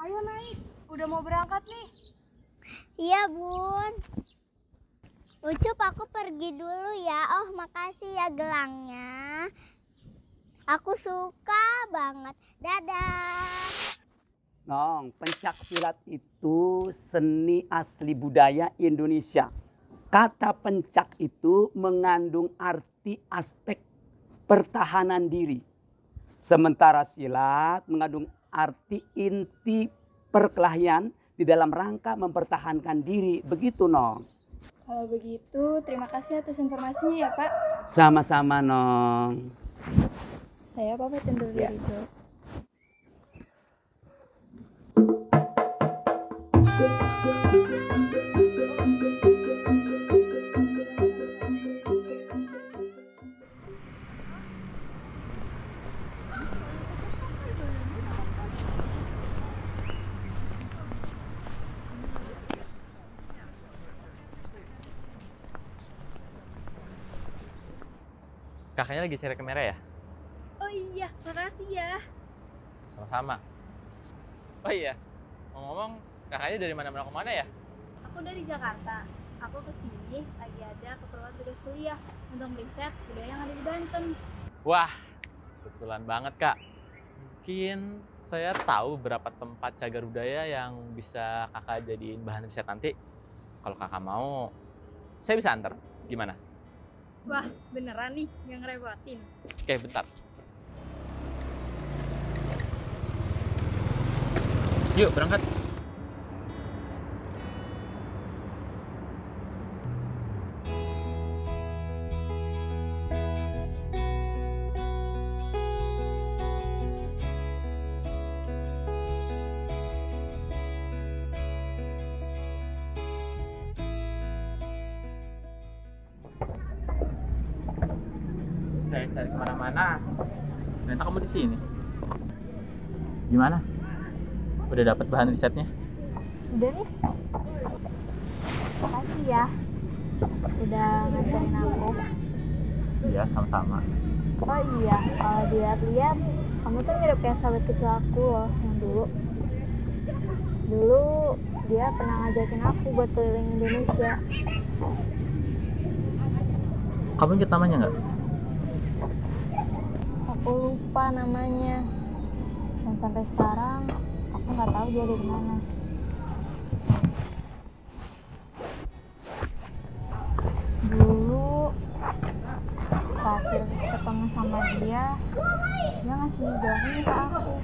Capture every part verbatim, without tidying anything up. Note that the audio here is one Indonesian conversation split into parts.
Ayo naik, udah mau berangkat nih. Iya bun. Ucup, aku pergi dulu ya. Oh makasih ya gelangnya. Aku suka banget. Dadah. Nong, pencak silat itu seni asli budaya Indonesia. Kata pencak itu mengandung arti aspek pertahanan diri. Sementara silat mengandung arti inti perkelahian di dalam rangka mempertahankan diri. Begitu, Nong. Kalau begitu, terima kasih atas informasinya ya Pak. Sama-sama, Nong. Saya pamit undur Ya. diri dulu. Kakaknya lagi cari kamera ya? Oh iya, makasih ya. Sama-sama. Oh iya, ngomong-ngomong kakaknya dari mana-mana ke mana ya? Aku dari Jakarta. Aku kesini lagi ada keperluan tugas kuliah untuk riset budaya yang ada di Banten. Wah, kebetulan banget kak. Mungkin saya tahu beberapa tempat cagar budaya yang bisa kakak jadiin bahan riset nanti. Kalau kakak mau, saya bisa antar. Gimana? Wah, beneran nih, nggak ngerepotin. Oke, bentar. Yuk, berangkat. Saya cari kemana-mana. Ternyata kamu di sini. Gimana? Udah dapat bahan risetnya? Udah nih. Makasih ya. Udah ngajarin aku. Iya, sama-sama. Oh iya, kalau dilihat-lihat, kamu tuh mirip kayak sahabat kecil aku loh, yang dulu. Dulu dia pernah ngajakin aku buat keliling Indonesia. Kamu ingat namanya nggak? Aku lupa namanya. Dan sampai sekarang, aku nggak tahu dia ada di mana. Dulu, terakhir ketemu sama dia, dia ngasih jauhin ke aku.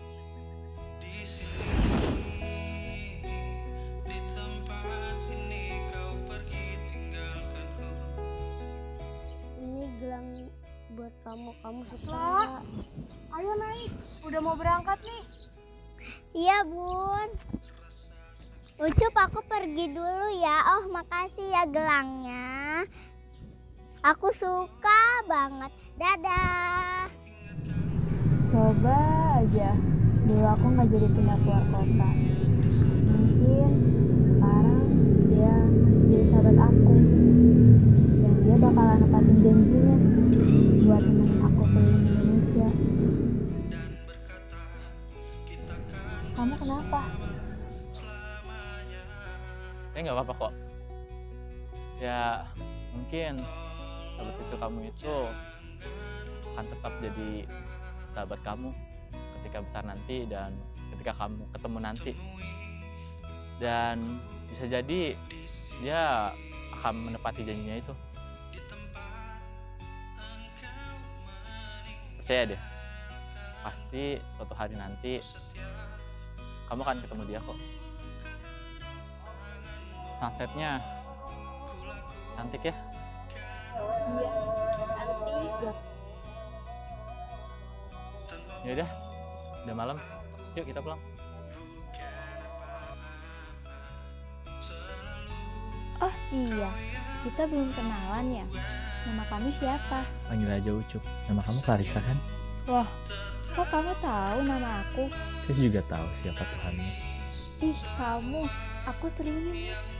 Ini gelang buat kamu. Kamu suka? Lah, ayo naik, udah mau berangkat nih. Iya bun. Ucup, aku pergi dulu ya. Oh makasih ya gelangnya. Aku suka banget. Dadah. Coba aja, dulu aku nggak jadi pindah keluar kota. Mungkin sekarang dia masih jadi sahabat aku. Dan dia bakalan nepatin janjinya buat nemenin aku keliling Indonesia. Kamu kenapa? Eh, nggak apa-apa kok. Ya, mungkin sahabat kecil kamu itu akan tetap jadi sahabat kamu ketika besar nanti dan ketika kamu ketemu nanti. Dan bisa jadi dia akan menepati janjinya itu. Percaya deh, pasti suatu hari nanti kamu akan ketemu dia kok. Sunsetnya cantik ya. Iya, cantik. Ya udah, udah malam. Yuk kita pulang. Oh iya, kita belum kenalan ya. Nama kamu siapa? Panggil aja Ucup. Nama kamu Clarissa kan? Wah, kok kamu tahu nama aku? Saya juga tahu siapa Tuhanmu. Ih, kamu, aku serius.